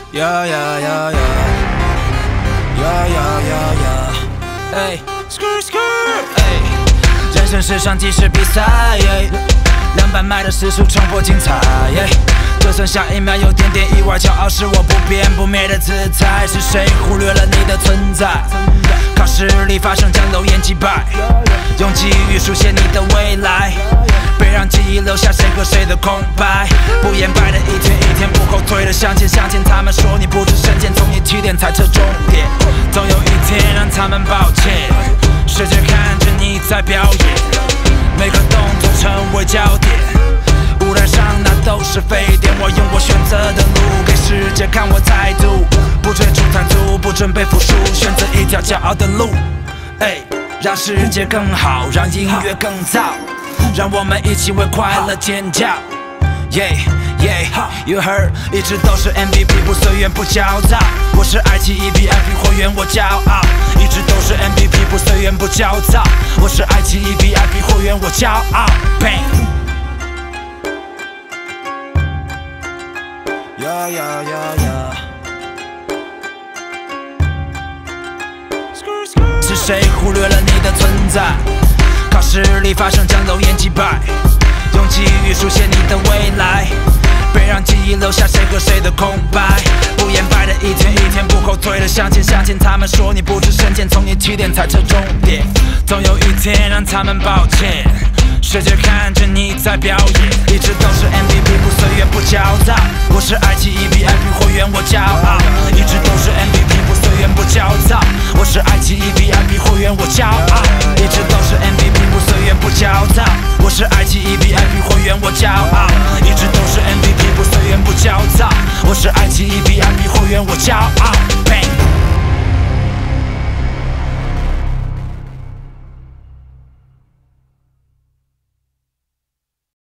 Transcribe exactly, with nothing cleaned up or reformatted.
Yeah yeah yeah yeah yeah yeah yeah yeah， 哎 ，skirt skirt， 哎，人生是场即时比赛，两百迈的时速冲破精彩，就算下一秒有点点意外，骄傲是我不变不灭的姿态。是谁忽略了你的存在？靠实力发声，将流言击败，用机遇书写你的未来。别让记忆留下谁和谁的空白，不言败的一天一天不后退的向前向前。他们说你不知深浅，从你起点踩着终点，总有一天让他们抱歉。世界看着你在表演，每个动作成为焦点，舞台上那都是非典。我用我选择的路给世界看我态度，不追逐贪图，不准备服输，选择一条骄傲的路。哎，让世界更好，让音乐更燥，让我们一起为快乐尖叫。Yeah yeah you heard， 一直都是 M V P， 不随缘不焦躁。我是爱奇艺 V I P 会员，我骄傲。一直都是 M V P， 不随缘不焦躁。我是爱奇艺 V I P 会员，我骄傲。Bang。Yeah yeah yeah yeah。是谁忽略了你的存在？靠实力发声，将流言击败，用机遇书写你的未来。别让记忆留下谁和谁的空白，不言败的一天一天不后退的向前向前。他们说你不知深浅，从你起点踩着终点，总有一天让他们抱歉。世界看着你在表演，一直都是 M V P， 不随缘不焦躁。我是爱奇艺 V I P 会员，我骄傲。一直都是 M V P， 不随缘不焦躁。我是爱奇艺 V I P 会员，我骄傲。一直都是 M V P， 不随缘不焦躁。我是爱奇艺 V I P 会员，我骄傲。一直都是 M V P， 不随缘不焦躁。我是爱奇艺 V I P 会员，我骄傲。